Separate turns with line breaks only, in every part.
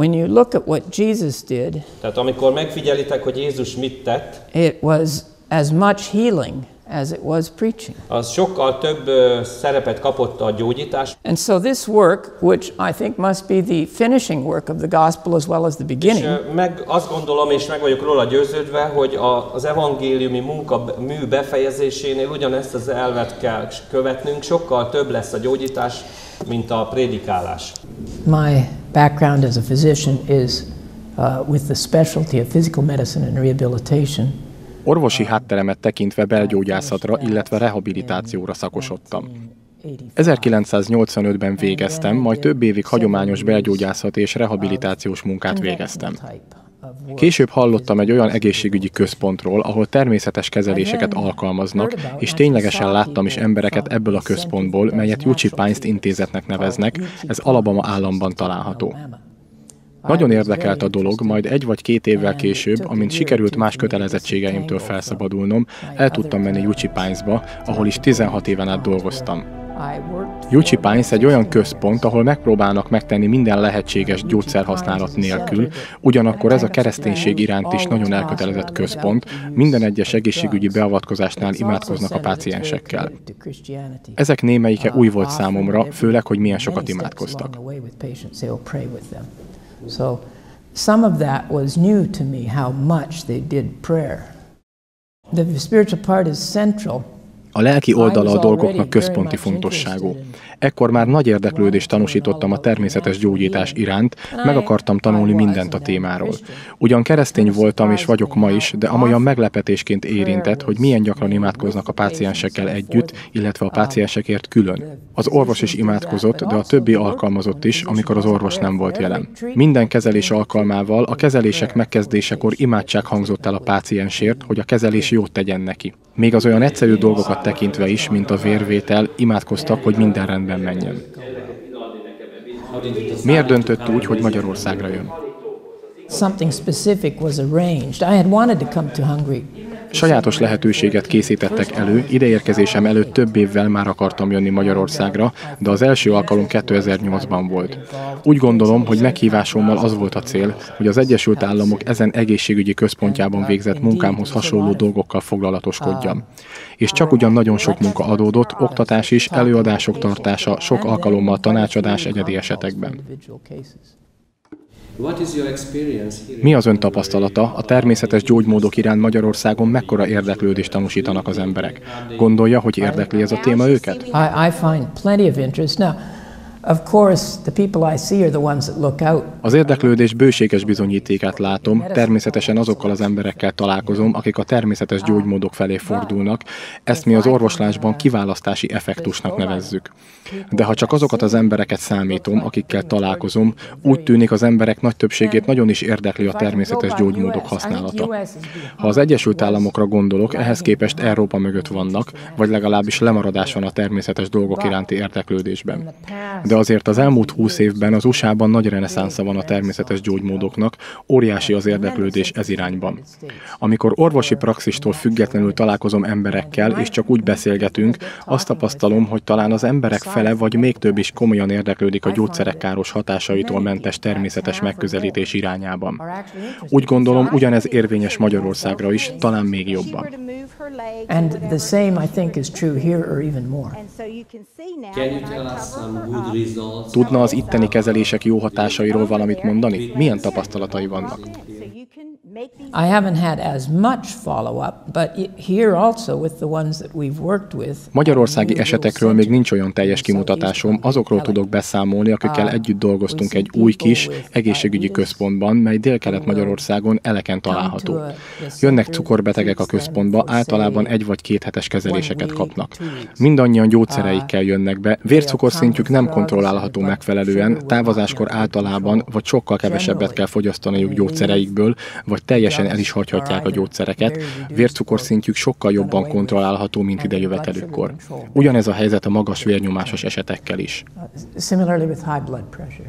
When you look at what Jesus did,
Tehát amikor megfigyelitek, hogy Jézus mit tett,
it was as much healing as it was preaching.
az sokkal több szerepet kapott a gyógyítás.
And so this work, which I think must be the finishing work of the gospel as well as the beginning,
Azt gondolom, és meg vagyok róla győződve, hogy az evangéliumi mű befejezésénél ugyanezt az elvet kell követnünk, sokkal több lesz a gyógyítás, mint a prédikálás.
my background as a physician is with the specialty of physical medicine and rehabilitation.
Orvosi hátteremet tekintve belgyógyászatra, illetve rehabilitációra szakosodtam. 1985-ben végeztem, majd több évig hagyományos belgyógyászat és rehabilitációs munkát végeztem. Később hallottam egy olyan egészségügyi központról, ahol természetes kezeléseket alkalmaznak, és ténylegesen láttam is embereket ebből a központból, melyet Juchi Pines intézetnek neveznek, ez Alabama államban található. Nagyon érdekelt a dolog, majd 1 vagy 2 évvel később, amint sikerült más kötelezettségeimtől felszabadulnom, el tudtam menni Juchi Pinesba, ahol is 16 éven át dolgoztam. Juchi Pines egy olyan központ, ahol megpróbálnak megtenni minden lehetséges gyógyszerhasználat nélkül, ugyanakkor ez a kereszténység iránt is nagyon elkötelezett központ, minden egyes egészségügyi beavatkozásnál imádkoznak a páciensekkel. Ezek némelyike új volt számomra, főleg, hogy milyen sokat imádkoztak.
So some of that was new to me, how much they did prayer. The spiritual part is central.
A lelki oldala a dolgoknak központi fontosságú. Ekkor már nagy érdeklődést tanúsítottam a természetes gyógyítás iránt, meg akartam tanulni mindent a témáról. Ugyan keresztény voltam és vagyok ma is, de amolyan meglepetésként érintett, hogy milyen gyakran imádkoznak a páciensekkel együtt, illetve a páciensekért külön. Az orvos is imádkozott, de a többi alkalmazott is, amikor az orvos nem volt jelen. Minden kezelés alkalmával a kezelések megkezdésekor imádság hangzott el a páciensért, hogy a kezelés jót tegyen neki. Még az olyan egyszerű dolgokat tekintve is, mint a vérvétel, imádkoztak, hogy minden rendben menjen. Miért döntött úgy, hogy Magyarországra jön?
Something specific was arranged. I had wanted to come to Hungary.
Sajátos lehetőséget készítettek elő, ideérkezésem előtt több évvel már akartam jönni Magyarországra, de az első alkalom 2008-ban volt. Úgy gondolom, hogy meghívásommal az volt a cél, hogy az Egyesült Államok ezen egészségügyi központjában végzett munkámhoz hasonló dolgokkal foglalatoskodjam. És csak ugyan nagyon sok munka adódott, oktatás is, előadások tartása, sok alkalommal tanácsadás egyedi esetekben. Mi az ön tapasztalata? A természetes gyógymódok iránt Magyarországon mekkora érdeklődést tanúsítanak az emberek? Gondolja, hogy érdekli ez a téma őket?
I find plenty of interest. Now, of course, the people I see are the ones that look out.
Az érdeklődés bőséges bizonyítékát látom, természetesen azokkal az emberekkel találkozom, akik a természetes gyógymódok felé fordulnak, ezt mi az orvoslásban kiválasztási effektusnak nevezzük. De ha csak azokat az embereket számítom, akikkel találkozom, úgy tűnik az emberek nagy többségét nagyon is érdekli a természetes gyógymódok használata. Ha az Egyesült Államokra gondolok, ehhez képest Európa mögött vannak, vagy legalábbis lemaradás van a természetes dolgok iránti érdeklődésben. De azért az elmúlt 20 évben az USA-ban nagy reneszánsza van a természetes gyógymódoknak, óriási az érdeklődés ez irányban. Amikor orvosi praxistól függetlenül találkozom emberekkel, és csak úgy beszélgetünk, azt tapasztalom, hogy talán az emberek fele vagy még több is komolyan érdeklődik a gyógyszerek káros hatásaitól mentes természetes megközelítés irányában. Úgy gondolom, ugyanez érvényes Magyarországra is, talán még jobban.
And the same, I think, is true here or even more.
Tudna az itteni kezelések jó hatásairól valamit mondani? Milyen tapasztalatai vannak?
I haven't had as much follow-up, but here also with the ones that we've worked with.
Magyarországi esetekről még nincs olyan teljes kimutatásom, azokról tudok beszámolni, akikkel együtt dolgoztunk egy új kis egészségügyi központban, mely Délkelet-Magyarországon Eleken található. Jönnek cukorbetegek a központba, általában 1 vagy 2 hetes kezeléseket kapnak. Mindannyian gyógyszereikkel jönnek be, vércukorszintjük nem kontrollálható megfelelően, távozáskor általában vagy sokkal kevesebbet kell fogyasztaniuk gyógyszereikből, vagy teljesen el is hagyhatják a gyógyszereket, vércukorszintjük sokkal jobban kontrollálható, mint idejövetelükkor. Ugyanez a helyzet a magas vérnyomásos esetekkel is.
Similarly with high blood pressure.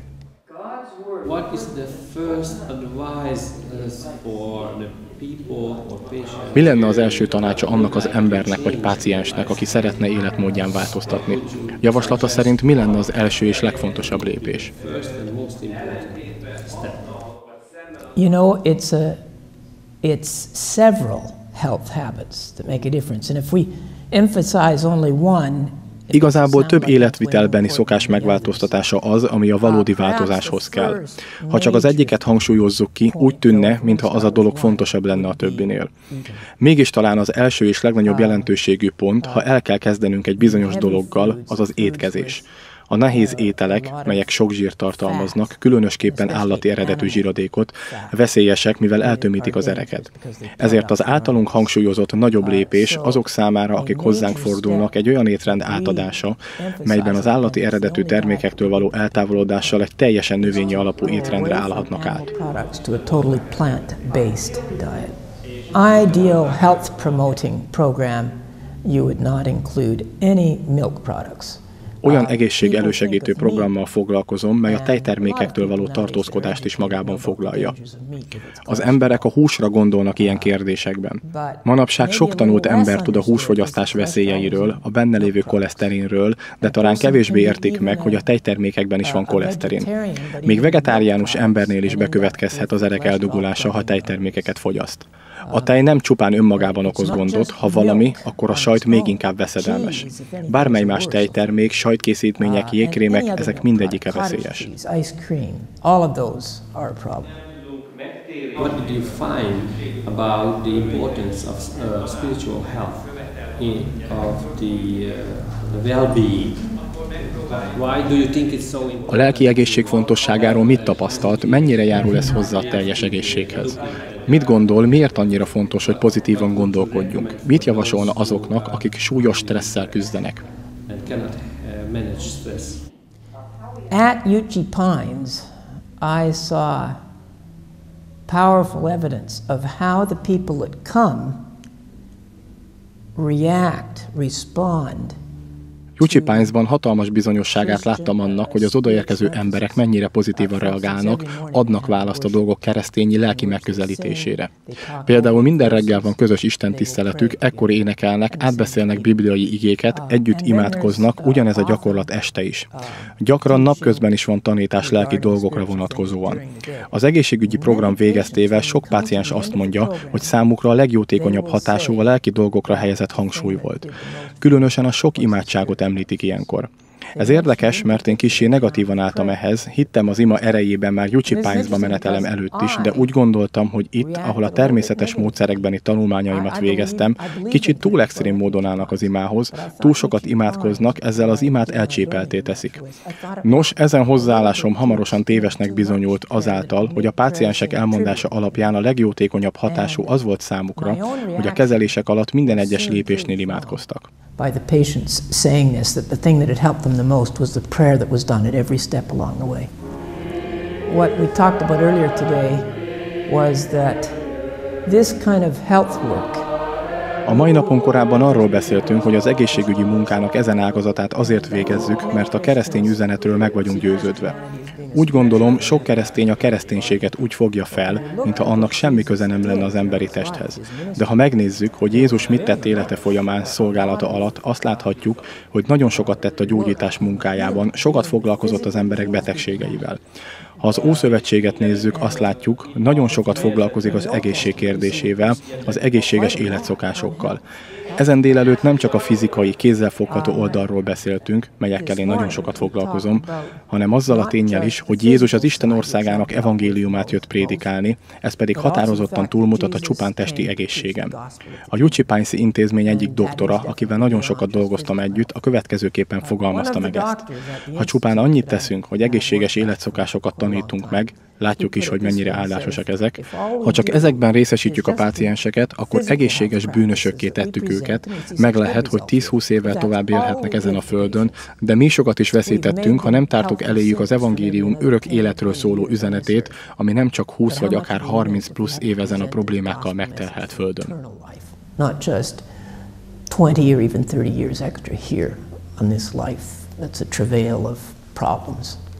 Mi lenne az első tanácsa annak az embernek vagy páciensnek, aki szeretne életmódján változtatni? Javaslata szerint mi lenne az első és legfontosabb lépés?
step?
You know, it's several health habits that make a difference. And if we emphasize only one,
igazából több életvitelbeni szokás megváltoztatása az, ami a valódi változáshoz kell. Ha csak az egyiket hangsúlyozzuk ki, úgy tűnne, mintha az a dolog fontosabb lenne a többinél. Mégis talán az első és legnagyobb jelentőségű pont, ha el kell kezdenünk egy bizonyos dologgal, az az étkezés. A nehéz ételek, melyek sok zsírt tartalmaznak, különösképpen állati eredetű zsíradékot, veszélyesek, mivel eltömítik az ereket. Ezért az általunk hangsúlyozott nagyobb lépés azok számára, akik hozzánk fordulnak, egy olyan étrend átadása, melyben az állati eredetű termékektől való eltávolodással egy teljesen növényi alapú étrendre állhatnak át.
Ideal health promoting program, you would not include any milk products.
Olyan egészség elősegítő programmal foglalkozom, mely a tejtermékektől való tartózkodást is magában foglalja. Az emberek a húsra gondolnak ilyen kérdésekben. Manapság sok tanult ember tud a húsfogyasztás veszélyeiről, a benne lévő koleszterinről, de talán kevésbé értik meg, hogy a tejtermékekben is van koleszterin. Még vegetáriánus embernél is bekövetkezhet az erek eldugulása, ha tejtermékeket fogyaszt. A tej nem csupán önmagában okoz gondot, ha valami, akkor a sajt még inkább veszedelmes. Bármely más tejtermék, sajtkészítmények, jégkrémek, ezek mindegyike veszélyes.
What did you find about the importance of spiritual health of the well-being? Why do you think it's so important?
A lelki egészség fontosságáról mit tapasztalt, mennyire járul ez hozzá a teljes egészséghez? Mit gondol, miért annyira fontos, hogy pozitívan gondolkodjunk? Mit javasolna azoknak, akik súlyos stresszel küzdenek?
At Uchee Pines, I saw powerful evidence of how the people that come respond.
Uchee Pines-ban hatalmas bizonyosságát láttam annak, hogy az odaérkező emberek mennyire pozitívan reagálnak, adnak választ a dolgok keresztényi lelki megközelítésére. Például minden reggel van közös istentiszteletük, ekkor énekelnek, átbeszélnek bibliai igéket, együtt imádkoznak, ugyanez a gyakorlat este is. Gyakran napközben is van tanítás lelki dolgokra vonatkozóan. Az egészségügyi program végeztével sok páciens azt mondja, hogy számukra a legjótékonyabb hatású a lelki dolgokra helyezett hangsúly volt. Különösen a sok imádságot említik ilyenkor. Ez érdekes, mert én kissé negatívan álltam ehhez, hittem az ima erejében már Uchee Pines-ba menetelem előtt is, de úgy gondoltam, hogy itt, ahol a természetes módszerekbeni tanulmányaimat végeztem, kicsit túl extrém módon állnak az imához, túl sokat imádkoznak, ezzel az imát elcsépelté teszik. Nos, ezen hozzáállásom hamarosan tévesnek bizonyult azáltal, hogy a páciensek elmondása alapján a legjótékonyabb hatású az volt számukra, hogy a kezelések alatt minden egyes lépésnél imádkoztak.
By the patients saying this, that the thing that had helped them the most was the prayer that was done at every step along the way. What we talked about earlier today was that this kind of health work.
A mai napon korábban arról beszéltünk, hogy az egészségügyi munkának ezen ágazatát azért végezzük, mert a keresztény üzenetről meg vagyunk győződve. Úgy gondolom, sok keresztény a kereszténységet úgy fogja fel, mintha annak semmi köze nem lenne az emberi testhez. De ha megnézzük, hogy Jézus mit tett élete folyamán, szolgálata alatt, azt láthatjuk, hogy nagyon sokat tett a gyógyítás munkájában, sokat foglalkozott az emberek betegségeivel. Ha az Ószövetséget nézzük, azt látjuk, nagyon sokat foglalkozik az egészség kérdésével, az egészséges életszokásokkal. Ezen délelőtt nem csak a fizikai, kézzelfogható oldalról beszéltünk, melyekkel én nagyon sokat foglalkozom, hanem azzal a ténnyel is, hogy Jézus az Isten országának evangéliumát jött prédikálni, ez pedig határozottan túlmutat a csupán testi egészségem. A Uchee Pines-i intézmény egyik doktora, akivel nagyon sokat dolgoztam együtt, a következőképpen fogalmazta meg ezt. Ha csupán annyit teszünk, hogy egészséges életszokásokat tanítunk meg, látjuk is, hogy mennyire áldásosak ezek. Ha csak ezekben részesítjük a pácienseket, akkor egészséges bűnösökké tettük őket. Meg lehet, hogy 10-20 évvel tovább élhetnek ezen a földön, de mi sokat is veszítettünk, ha nem tártuk eléjük az evangélium örök életről szóló üzenetét, ami nem csak 20 vagy akár 30 plusz év ezen a problémákkal megterhelt földön.
Not just 20 or even 30 years extra here on this life that's a travail of problems.